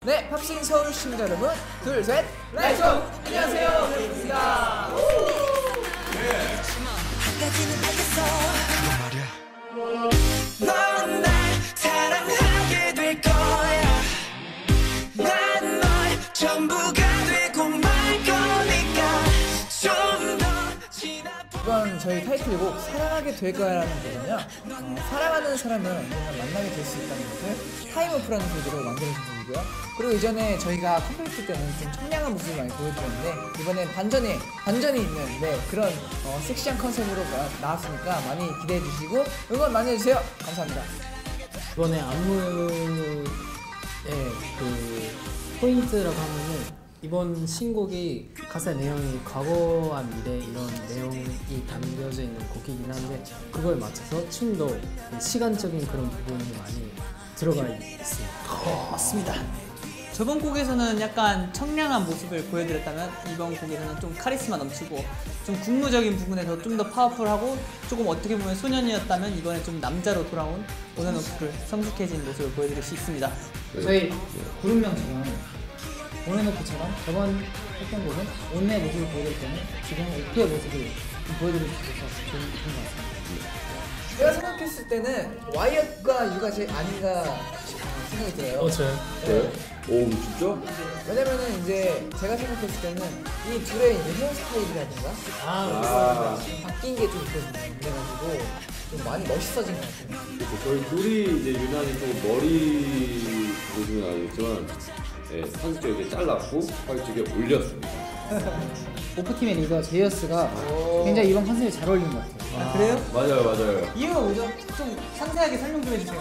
네, 팝싱 서울 시청자 여러분, 둘, 셋, 라이브! 안녕하세요, 레이입니다. 넌 날 사랑하게 될 거야. 난 널 전부가 되고 말 거니까 좀 더 지나보. 이번 저희 타이틀곡 사랑하게 될 거야라는 거거든요. 사랑하는 사람은 언젠가 만나게 될 수 있다는 것을 타임오프라는 소재로 만들어진 곡이고요. 그리고 이전에 저희가 컴팩트 때는 좀 청량한 모습을 많이 보여드렸는데 이번엔 반전이 있는 그런 섹시한 컨셉으로 나왔으니까 많이 기대해 주시고 응원 많이 해주세요. 감사합니다. 이번에 안무의 그 포인트라고 하면은 이번 신곡이 가사 내용이 과거와 미래 이런 내용이 담겨져 있는 곡이긴 한데 그거에 맞춰서 춤도 시간적인 그런 부분이 많이 들어가 있어요. 맞습니다. 저번 곡에서는 약간 청량한 모습을 보여드렸다면 이번 곡에서는 좀 카리스마 넘치고 좀 국무적인 부분에서 좀 더 파워풀하고 조금 어떻게 보면 소년이었다면 이번에 좀 남자로 돌아온 온앤오프를 성숙해진 모습을 보여드릴 수 있습니다. 저희 구름명처럼 온앤오프처럼 저번 했던 곡은 온의 모습을 보여드릴 때는 지금 오프의 모습을 좀 보여드릴 수 있어서 좋은 것 같습니다. 제가 생각했을 때는 와이엇과 유가 제일 아닌가 생각이 들어요. 저요? 네. 오 진짜? 왜냐면은 이제 제가 생각했을 때는 이 둘의 이제 헤어스타일이라든가 좀 바뀐 게 좀 있거든요. 그래가지고 좀 많이 멋있어진 것 같아요. 그렇죠. 저희 둘이 이제 유난히 좀 머리 보시면 알겠지만 편집적에 잘랐고 화이트에 올렸습니다. 오프팀의 리더 제이어스가 굉장히 이번 컨셉에 잘 어울리는 것 같아요. 아, 그래요? 맞아요. 이유가 뭐죠? 좀 상세하게 설명 좀 해주세요.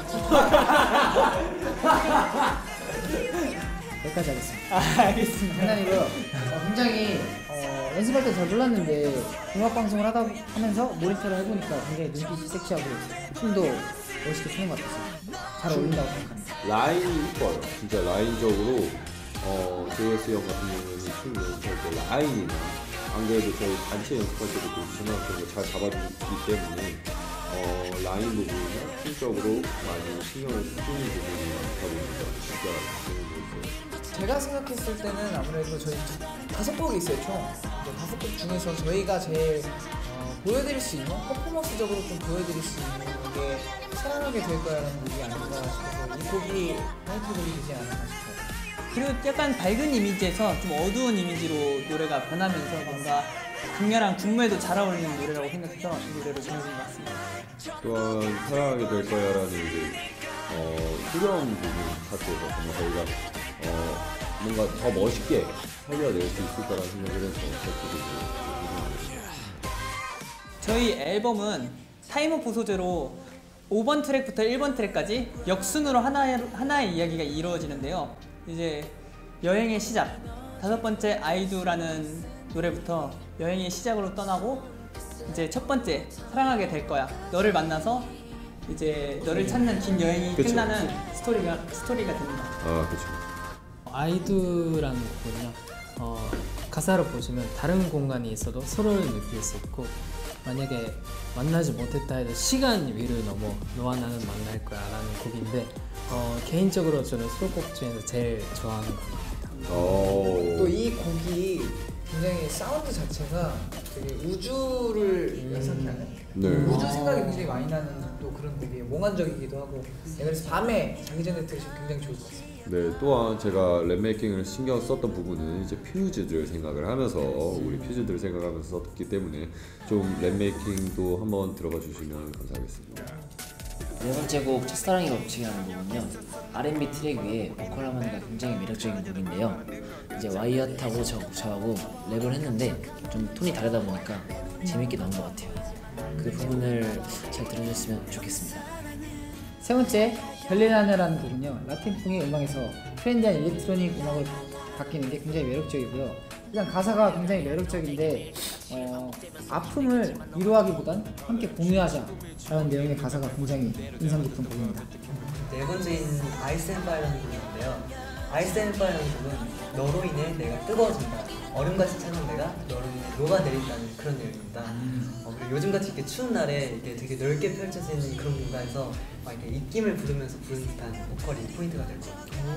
여기까지 하겠습니다. 알겠습니다. 장난이고요. 굉장히 연습할 때 잘 몰랐는데 음악 방송을 하면서 모니터를 해보니까 굉장히 눈빛이 섹시하고 춤도 멋있게 추는 것 같았어요. 잘 어울린다고 생각합니다. 라인이 이뻐요. 진짜 라인적으로 JS 형 같은 경우에는 춤 연습할 때 라인이나 안 그래도 저희 단체 연습할 때도 그 중간 같은 거 잘 잡아주기 때문에 라인 부분이나 춤적으로 많이 신경을 쓰는 부분이 많다 보니까 진짜 좋은 거 있어요. 제가 생각했을 때는 아무래도 저희 5곡이 있어요, 총. 5곡 중에서 저희가 제일 보여드릴 수 있는, 퍼포먼스적으로 좀 보여드릴 수 있는 게 사랑하게 될 거야라는 곡이 아닌가 싶어서 이 곡이 타이틀곡이 되지 않았나 싶어요. 그리고 약간 밝은 이미지에서 좀 어두운 이미지로 노래가 변하면서 뭔가 강렬한 군무에도 잘 어울리는 노래라고 생각해서 이 노래를 정해진 것 같습니다. 또한 사랑하게 될 거야라는 이제 후렴 부분 파트에서 정말 저희가 뭔가 더 멋있게 살려낼 수 있을 거라는 생각을 해서 저희 앨범은 타임오프 소재로 5번 트랙부터 1번 트랙까지 역순으로 하나의 이야기가 이루어지는데요. 이제 여행의 시작, 5번째 아이두라는 노래부터 여행의 시작으로 떠나고 이제 첫 번째 사랑하게 될 거야, 너를 만나서 이제 너를 찾는 긴 여행이 그쵸. 끝나는 스토리가 됩니다. 아 그렇죠. 아이두라는 곡은요. 가사를 보시면 다른 공간에 있어도 서로를 느낄 수 있고 만약에 만나지 못했다 해도 시간 위를 넘어 너와 나는 만날 거야 라는 곡인데 개인적으로 저는 수록곡 중에서 제일 좋아하는 곡입니다. 또 이 곡이 굉장히 사운드 자체가 되게 우주를 연상케 하는 네. 우주 생각이 굉장히 많이 나는 또 그런 되게 몽환적이기도 하고 그래서 밤에 자기 전에 들으시면 굉장히 좋을 것 같습니다. 네, 또한 제가 랩메이킹을 신경 썼던 부분은 이제 퓨즈들 생각을 하면서 우리 퓨즈들 생각하면서 썼기 때문에 좀 랩메이킹도 한번 들어가 주시면 감사하겠습니다. 네 번째 곡 첫사랑이가 묻히게하는 곡은요, R&B 트랙 위에 보컬 하모니가 굉장히 매력적인 곡인데요. 이제 와이엇하고 저하고 랩을 했는데 좀 톤이 다르다 보니까 재밌게 나온 것 같아요. 그 부분을 잘 들어줬으면 좋겠습니다. 세 번째 별일하늘라는 곡은요, 라틴풍의 음악에서 트렌디한 일렉트로닉 음악으로 바뀌는 게 굉장히 매력적이고요. 일단 가사가 굉장히 매력적인데 아픔을 위로하기보단 함께 공유하자 라는 내용의 가사가 굉장히 인상 깊은 곡입니다. 네 번째인 아이스 앤 파이어라는 곡인데요. 아이스 앤 파이어라는 곡은 너로 인해 내가 뜨거워진다, 얼음같이 차는 내가 너로 인해 녹아내린다는 그런 내용입니다. 그리고 요즘같이 이렇게 추운 날에 이게 되게 넓게 펼쳐져 있는 그런 공간에서 막 이렇게 입김을 부르면서 부르는 듯한 보컬이 포인트가 될 것 같아요.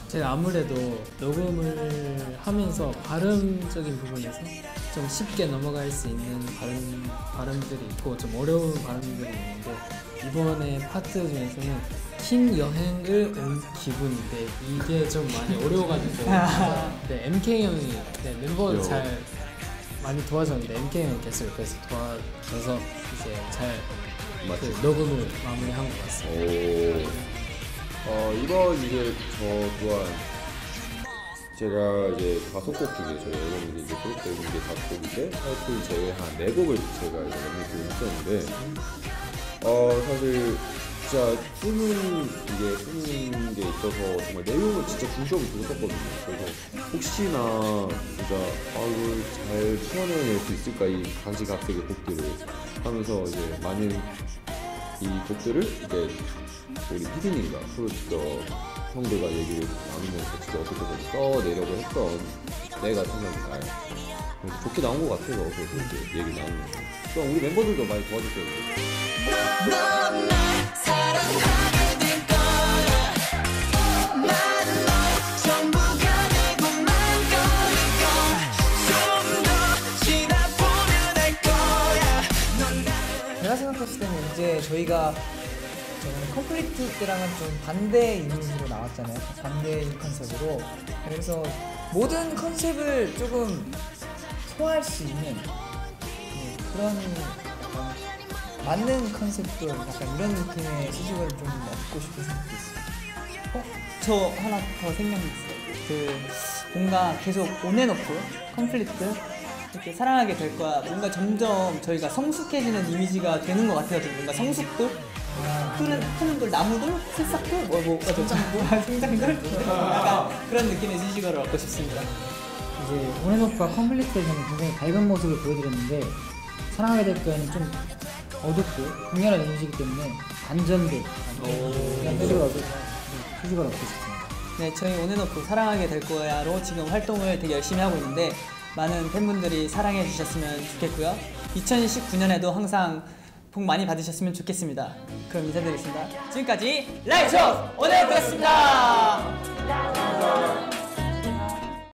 제가 아무래도 녹음을 하면서 발음적인 부분에서 좀 쉽게 넘어갈 수 있는 발음들이 있고 좀 어려운 발음들이 있는데 이번에 파트 중에서는 긴 여행을 온 기분인데 이게 좀 많이 어려워가지고 네, MK 형이 멤버 잘 많이 도와줬는데 MK 형이 계속 옆에서 도와줘서 이제 잘 녹음을 마무리한 것 같습니다. 이번 이제 저 또한 제가 이제 5곡 중에 저희 앨범이 이제 수록되는 게 5곡인데 타이틀 제외한 4곡을 제가 이제 랩미팅을 했었는데 사실 진짜 쓰는 게 있어서 정말 내용을 진짜 중점을 두고 썼거든요. 그래서 혹시나 진짜 이걸 잘 표현해낼 수 있을까 이 가지각색의 곡들을 하면서 이제 많은 이 곡들을 이제 우리 피디님과 프로듀서 형들과 얘기를 나누면서 진짜 어떻게든 써내려고 했던 때가 생각이 나요. 그래서 좋게 나온 것 같아서 그래서 이렇게 얘기 나누면서 또 우리 멤버들도 많이 도와줬어요. 넌 날 사랑하게 될 거야. 난 널 전부가 되고 말 거니까 좀 더 지나보면 알 거야. 넌 나를 제가 생각했을 때는 이제 저희가 저번에 컴플리트 때랑은 좀 반대 이미지로 나왔잖아요. 반대인 컨셉으로. 그래서 모든 컨셉을 조금 소화할 수 있는 그런 약간 맞는 컨셉도 약간 이런 느낌의 시식을 좀 얻고 싶은 생각도 있어요. 저 하나 더 생각이 있어요. 뭔가 계속 온앤오프, 컴플리트 이렇게 사랑하게 될 거야. 뭔가 점점 저희가 성숙해지는 이미지가 되는 것 같아요. 좀 뭔가 성숙돌, 푸는 돌, 나무돌, 새싹돌, 생장돌, 약간 그런 느낌의 시식을 얻고 싶습니다. 이제 온앤오프와 컴플리트에서는 굉장히 밝은 모습을 보여드렸는데 사랑하게 될 거에는 좀 어둡고 강렬한 이미지이기 때문에 반전된 수식을 얻고 싶습니다. 네, 저희 온앤오프 사랑하게 될 거야로 지금 활동을 되게 열심히 하고 있는데 많은 팬분들이 사랑해 주셨으면 좋겠고요. 2019년에도 항상 복 많이 받으셨으면 좋겠습니다. 그럼 인사드리겠습니다. 지금까지 라이브 온앤오프였습니다.